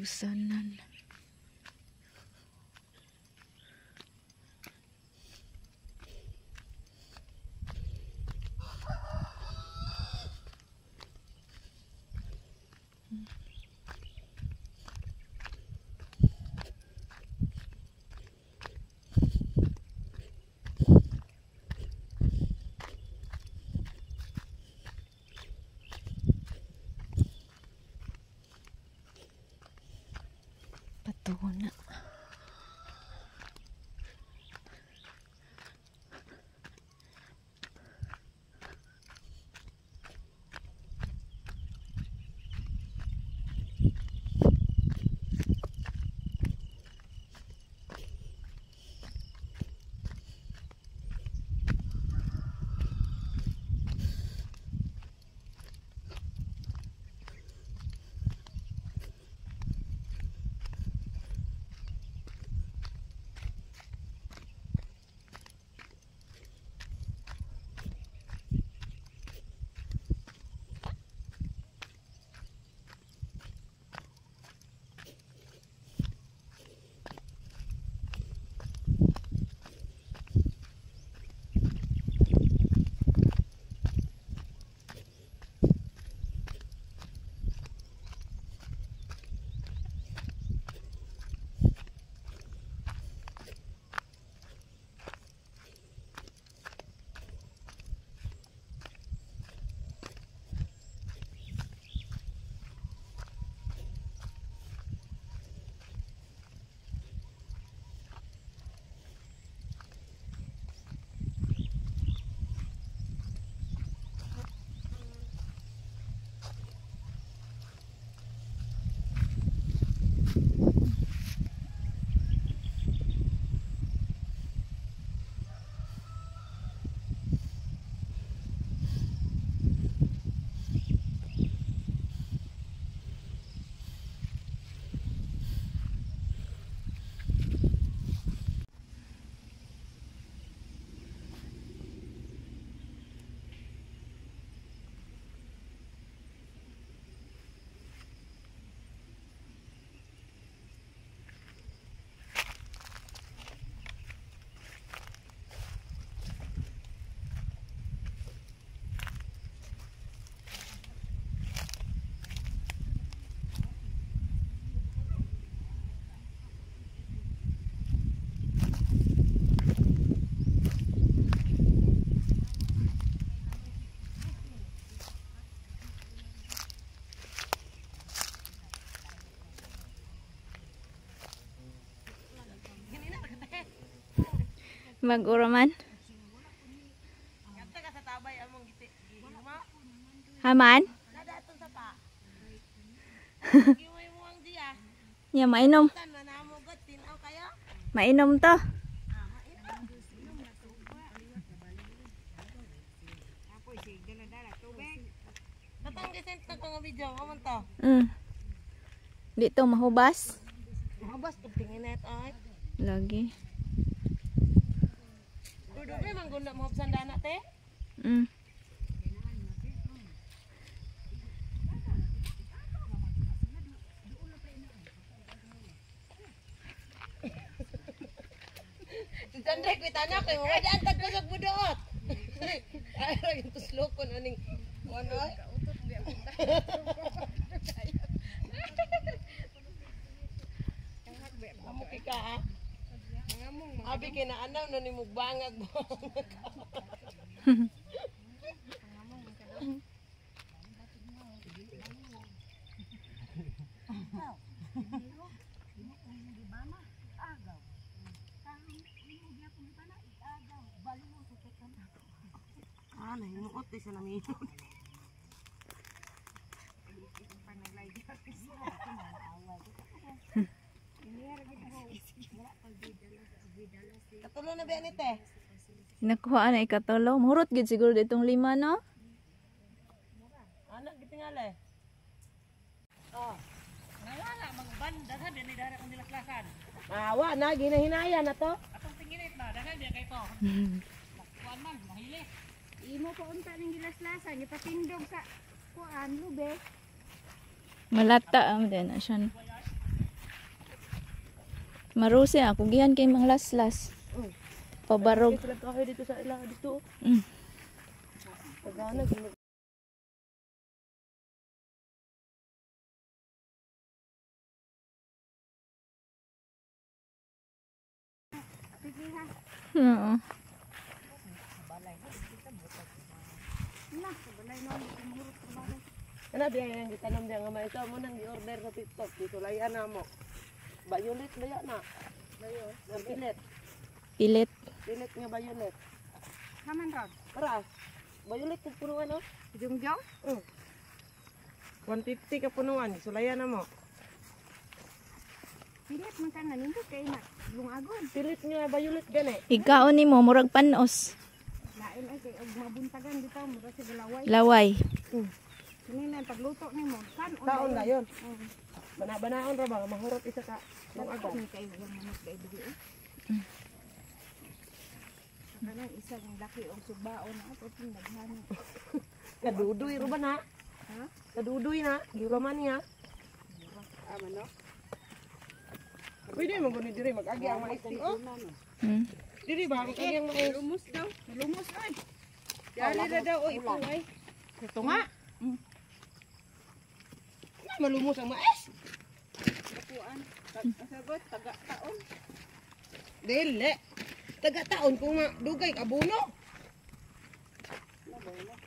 Busanan. Patuna. Mag-uraman. Haman? Ya, mainom. Mainom to. Dito mahubas. Mahubas tingin net ay. Lagi. Dudugay man guna mo sandana te. Sandre ko tanya kay mo daan tag kusog budoot. Ay ra yung tuslokon aning ano. Amo kika ah. Abi kinaanaw na ni mugbangag mo. Ah, nahimuot siya na mito. Katulo na ba ni te? Nakuha na ikatulo. Murot gid siguro ditong 5 no? Anak gitingale. Oh. Nawala magban daghan ni dara kung dilaklasan. Wa na ginahinaya na to. Atong tinginit na daghan di kay to. Kuan man mahili. Imo pa unta ning gilaslasan ipatindog sa kuan lube. Malata am din na siya. Marusi ako gihan kay mga laslas. Mm. Pabarog. Sila kahoy dito sa ilang dito. Mm. Pagana gino. Oo. Ano diyan yang gitanam diyan nga may ito mo nang gi-order sa TikTok dito layan na mo. Violet baya na. Bayo, pilit. Pilit. Pilit nga violet. Haman rod. Para. Violet kung punuan no? Jungjong? 150 ka punuan, sulayan na mo. Pilit man ka na nindot kay na. Lungagon. Pilit nga violet gani. Ikaon nimo murag panos. Lain ay kay og mabuntagan bitaw mura sa galaway. Laway. Kini na pagluto nimo. Taon na yun. Bana-banaon ra ba mahurot isa ka nung Agad agad. ni kay wala manok kay dili. Kanang isa ng laki og subaon ato tin naghani. Kaduduy ro ba na? Ha? Kaduduy na, giuraman niya. Ama no? Pwede mo guni diri mag-agi ang mais ti oh. Hmm. Diri ba mag-agi ang mais? Lumos daw. Lumos ay. Dali na daw oy ito ay. Ito nga. Malumos ang mais. Kuan. Kasagot taga taon. Dili. Taga taon kung dugay abono.